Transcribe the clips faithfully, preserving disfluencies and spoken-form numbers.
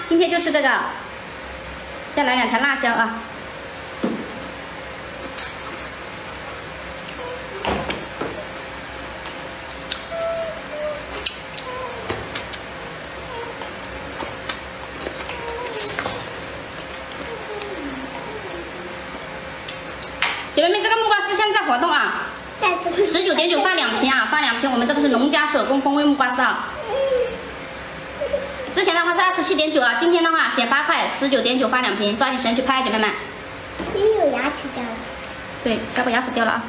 今天就吃这个。先来两条辣椒啊。 姐妹们，这个木瓜丝现在活动啊，十九点九发两瓶啊，发两瓶。我们这个是农家手工风味木瓜丝啊。之前的话是二十七点九啊，今天的话减八块，十九点九发两瓶，抓紧时间去拍，姐妹们。 也有牙齿掉了。 对，小狗牙齿掉了啊。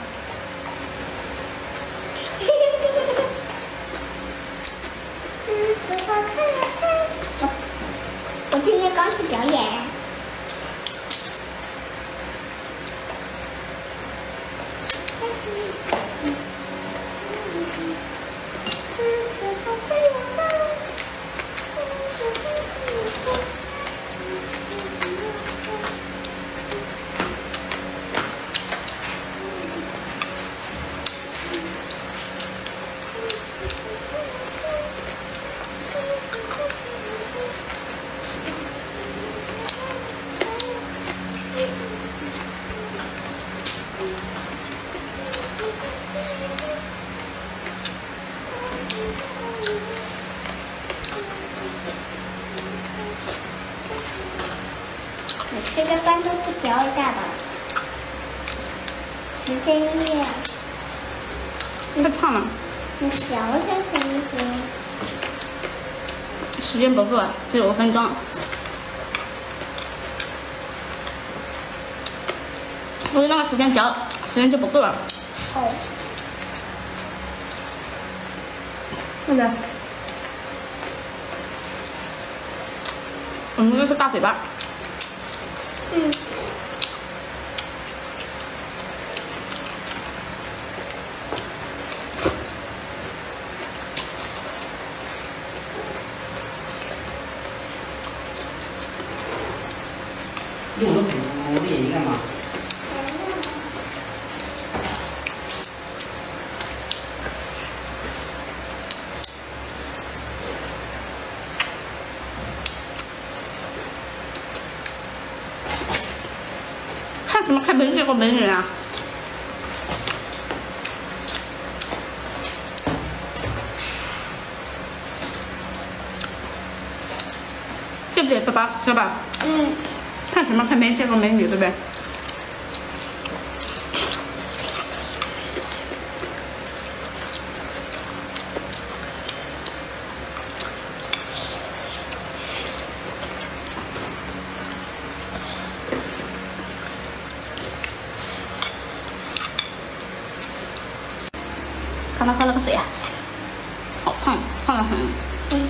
嗯，好好看啊看。我今天刚去表演。 吃个饭都不嚼一下吧，时间越…… 太胖了。 你嚼一下行不行？ 时间不够，只有五分钟。我那个时间嚼，时间就不够了。 哦。 对不对？我们这是大嘴巴。 嗯， 用的苦练一个嘛。 看什么看没见过美女啊？对不对，爸爸，是吧？ 嗯。 看什么看没见过美女，对不对？看他喝了个水啊，好胖，胖得很。嗯。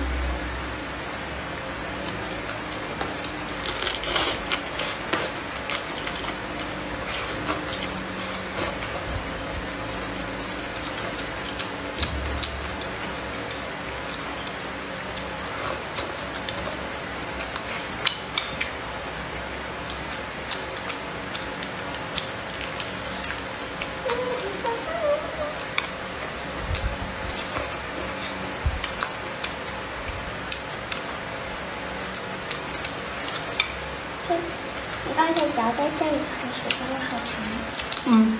你刚才嚼在这里开始，真的好长。 嗯。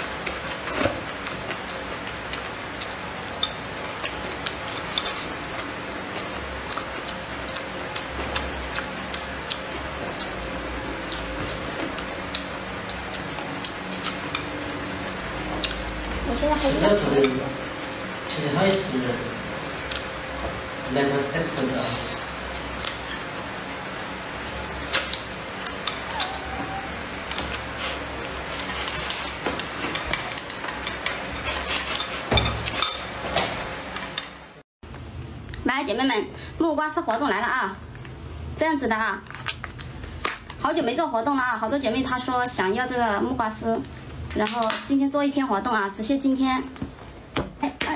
我觉得还是这个，其实还是那个在这个。 来，姐妹们，木瓜丝活动来了啊！这样子的啊，好久没做活动了啊，好多姐妹她说想要这个木瓜丝，然后今天做一天活动啊，只限今天。哎哎，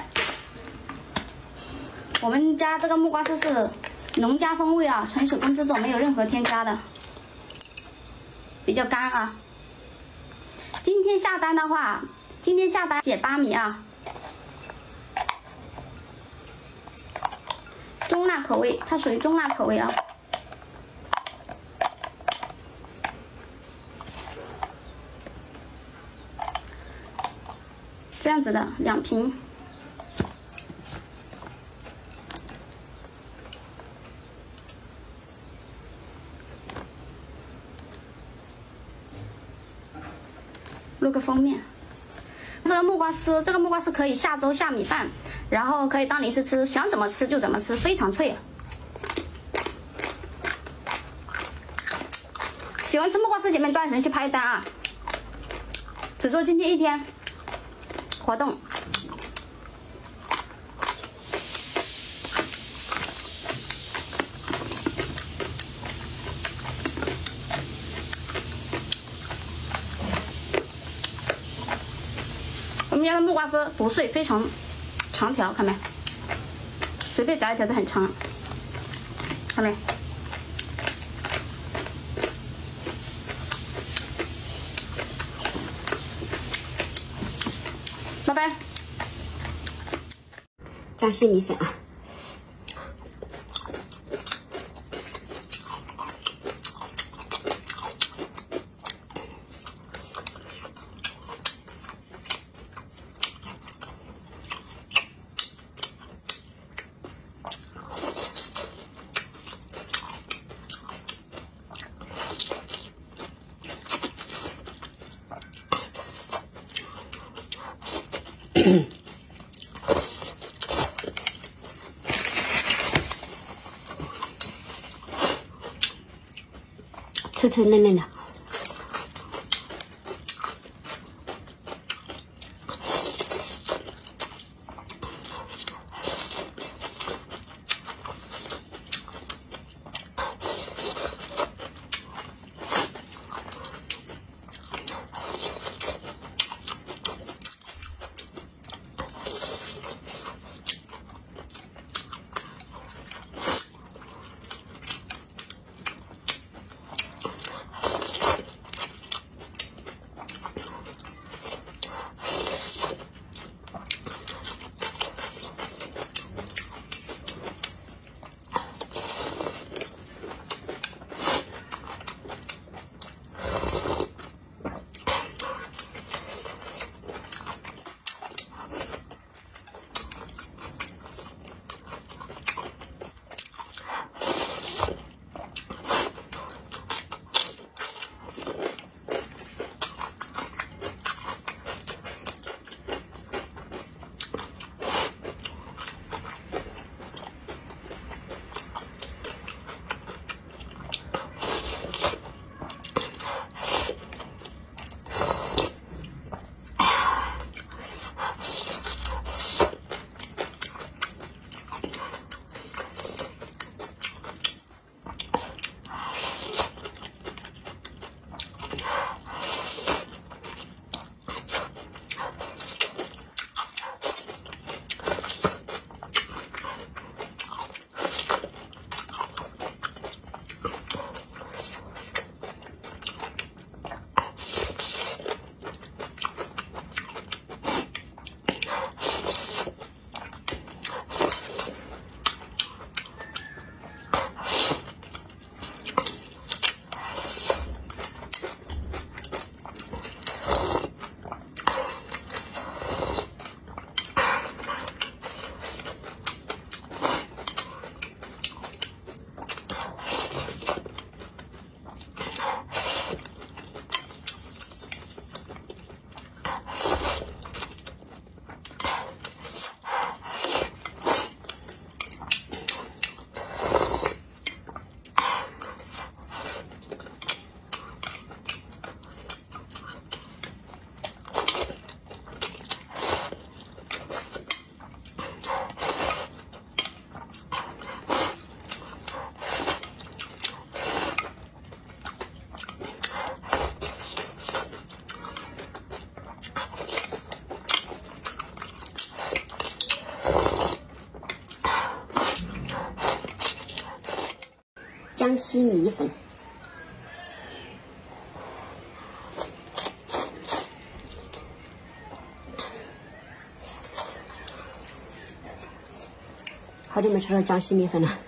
我们家这个木瓜丝是农家风味啊，纯手工制作，没有任何添加的，比较干啊。今天下单的话，今天下单减八米啊。 中辣口味，它属于中辣口味啊。 这样子的两瓶。录个封面。这个木瓜丝，这个木瓜丝可以下粥下米饭，然后可以当零食吃，想怎么吃就怎么吃，非常脆。喜欢吃木瓜丝姐妹抓紧时间去拍单啊！只做今天一天活动。我们家的木瓜丝不碎，非常长条，看没？随便夹一条都很长，看没？拜拜。 江西米粉啊。脆脆嫩嫩的。江西米粉，好久没吃到江西米粉了。